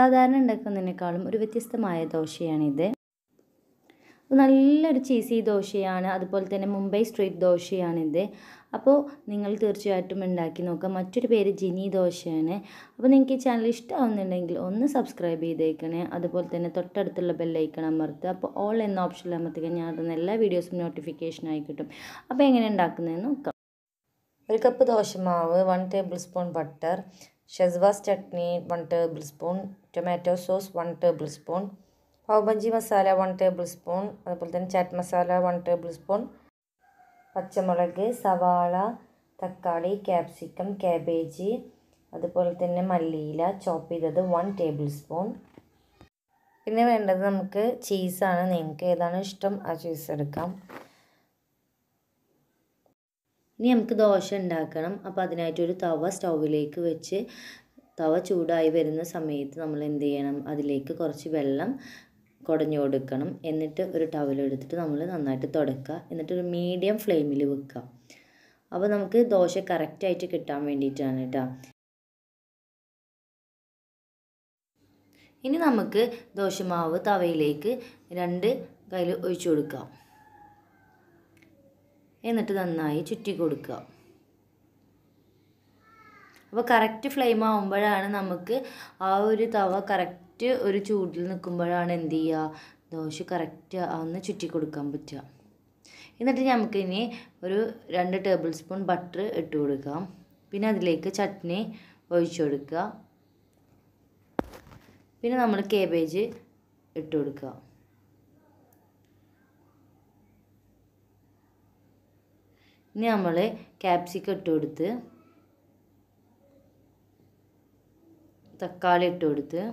സാധാരണ ഉണ്ടാക്കുന്നതിനേക്കാളും ഒരു വ്യത്യസ്തമായ ദോശയാണിത്. നല്ലൊരു ചീസി ദോശയാണ്. അതുപോലെ തന്നെ മുംബൈ സ്ട്രീറ്റ് ദോശയാണിത്. അപ്പോൾ നിങ്ങൾ തീർച്ചയായിട്ടും ഉണ്ടാക്കി നോക്കുക. മറ്റൊരു പേര് ജിനി ദോശയാണ്. അപ്പോൾ നിങ്ങൾക്ക് ഈ ചാനൽ ഇഷ്ടമാവുന്നുണ്ടെങ്കിൽ ഒന്ന് സബ്സ്ക്രൈബ് ചെയ്തേക്കണേ. അതുപോലെ തന്നെ തൊട്ടടുത്തുള്ള ബെല്ലൈക്കൺ അമർത്തുക. അപ്പോൾ ഓൾ എന്ന ഓപ്ഷനിൽ അമർത്തുക. ഞാൻ ഇടുന്ന എല്ലാ വീഡിയോസും നോട്ടിഫിക്കേഷനായി കിട്ടും. അപ്പോൾ എങ്ങനെ ഉണ്ടാക്കുന്നതെന്ന് നോക്കാം. 1 കപ്പ് ദോശമാവ്, 1 ടേബിൾ സ്പൂൺ ബട്ടർ, ഷെസ്വാസ് chutney 1 tablespoon, tomato sauce 1 tablespoon, pav bhaji masala 1 tablespoon, അതുപോലെ തന്നെ ചാറ്റ് മസാല 1 ടേബിൾ സ്പൂൺ, പച്ചമുളക്, സവാള, തക്കാളി, ക്യാപ്സിക്കം, കാബേജ്, അതുപോലെ തന്നെ മല്ലിയില ചോപ്പ് ചെയ്തത് 1 ടേബിൾ സ്പൂൺ. പിന്നെ വേണ്ടത് നമുക്ക് ചീസാണ്. നിങ്ങൾക്ക് ഏതാണ് ഇഷ്ടം ആ ചീസ് എടുക്കാം. ഇനി നമുക്ക് ദോശ ഉണ്ടാക്കണം. അപ്പോൾ അതിനായിട്ടൊരു തവ സ്റ്റൗവിലേക്ക് വെച്ച് തവ ചൂടായി വരുന്ന സമയത്ത് നമ്മൾ എന്ത് ചെയ്യണം, അതിലേക്ക് കുറച്ച് വെള്ളം കുടഞ്ഞു കൊടുക്കണം. എന്നിട്ട് ഒരു ടവലെടുത്തിട്ട് നമ്മൾ നന്നായിട്ട് തുടക്കുക. എന്നിട്ടൊരു മീഡിയം ഫ്ലെയിമിൽ വെക്കുക. അപ്പോൾ നമുക്ക് ദോശ കറക്റ്റായിട്ട് കിട്ടാൻ വേണ്ടിയിട്ടാണ് കേട്ടോ. ഇനി നമുക്ക് ദോശമാവ് തവയിലേക്ക് 2 കയ്യിൽ ഒഴിച്ചു കൊടുക്കാം. എന്നിട്ട് നന്നായി ചുറ്റി കൊടുക്കുക. അപ്പോൾ കറക്റ്റ് ഫ്ലെയിം ആകുമ്പോഴാണ് നമുക്ക് ആ ഒരു തവ കറക്റ്റ് ഒരു ചൂടിൽ നിൽക്കുമ്പോഴാണ് എന്ത് ചെയ്യുക, ദോശ കറക്റ്റ് ഒന്ന് ചുറ്റി കൊടുക്കാൻ പറ്റുക. എന്നിട്ട് നമുക്കിനി ഒരു 2 ടേബിൾ സ്പൂൺ ബട്ടർ ഇട്ട് കൊടുക്കാം. പിന്നെ അതിലേക്ക് ചട്നി ഒഴിച്ചു കൊടുക്കുക. പിന്നെ നമ്മൾ കാബേജ് ഇട്ട് കൊടുക്കുക. ഇനി നമ്മൾ ക്യാപ്സിക്കം ഇട്ട് കൊടുത്ത്, തക്കാളി ഇട്ട് കൊടുത്ത്,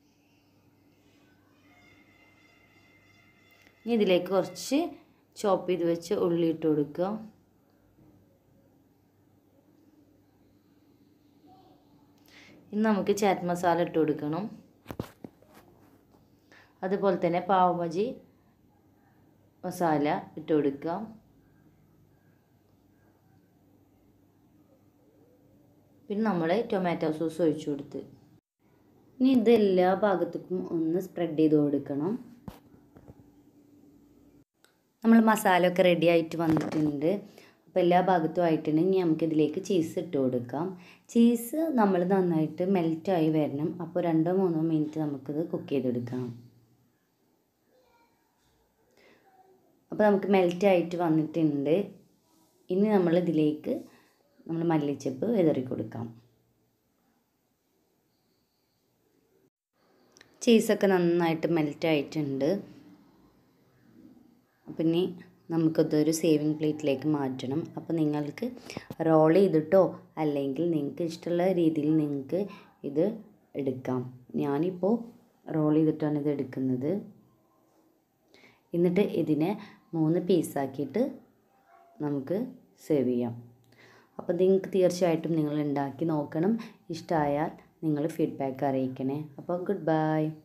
ഇനി ഇതിലേക്ക് കുറച്ച് ചോപ്പ് ചെയ്ത് വെച്ച് ഉള്ളി ഇട്ട് കൊടുക്കുക. ഇനി നമുക്ക് ചാറ്റ് മസാല ഇട്ട് കൊടുക്കണം. അതുപോലെ തന്നെ പാവ് ബജി മസാല ഇട്ട് കൊടുക്കുക. പിന്നെ നമ്മൾ ടൊമാറ്റോ സോസ് ഒഴിച്ചു കൊടുത്ത്, ഇനി ഇത് എല്ലാ ഭാഗത്തേക്കും ഒന്ന് സ്പ്രെഡ് ചെയ്ത് കൊടുക്കണം. നമ്മൾ മസാല ഒക്കെ റെഡി ആയിട്ട് വന്നിട്ടുണ്ട്. അപ്പോൾ എല്ലാ ഭാഗത്തും ആയിട്ടുണ്ട്. ഇനി നമുക്കിതിലേക്ക് ചീസ് ഇട്ട് കൊടുക്കാം. ചീസ് നമ്മൾ നന്നായിട്ട് മെൽറ്റായി വരണം. അപ്പോൾ 2-3 മിനിറ്റ് നമുക്കിത് കുക്ക് ചെയ്തെടുക്കണം. അപ്പോൾ നമുക്ക് മെൽറ്റായിട്ട് വന്നിട്ടുണ്ട്. ഇനി നമ്മൾ ഇതിലേക്ക് മല്ലിച്ചപ്പ് വിതറി കൊടുക്കാം. ചീസൊക്കെ നന്നായിട്ട് മെൽറ്റായിട്ടുണ്ട്. അപ്പം ഇനി നമുക്കതൊരു സേവിങ് പ്ലേറ്റിലേക്ക് മാറ്റണം. അപ്പോൾ നിങ്ങൾക്ക് റോൾ ചെയ്തിട്ടോ അല്ലെങ്കിൽ നിങ്ങൾക്ക് ഇഷ്ടമുള്ള രീതിയിൽ നിങ്ങൾക്ക് ഇത് എടുക്കാം. ഞാനിപ്പോൾ റോൾ ചെയ്തിട്ടാണ് ഇത് എടുക്കുന്നത്. എന്നിട്ട് ഇതിനെ 3 പീസാക്കിയിട്ട് നമുക്ക് സെർവ് ചെയ്യാം. അപ്പോൾ നിങ്ങൾക്ക് തീർച്ചയായിട്ടും നിങ്ങൾ ഉണ്ടാക്കി നോക്കണം. ഇഷ്ടമായാൽ നിങ്ങൾ ഫീഡ്ബാക്ക് അറിയിക്കണേ. അപ്പോൾ ഗുഡ് ബൈ.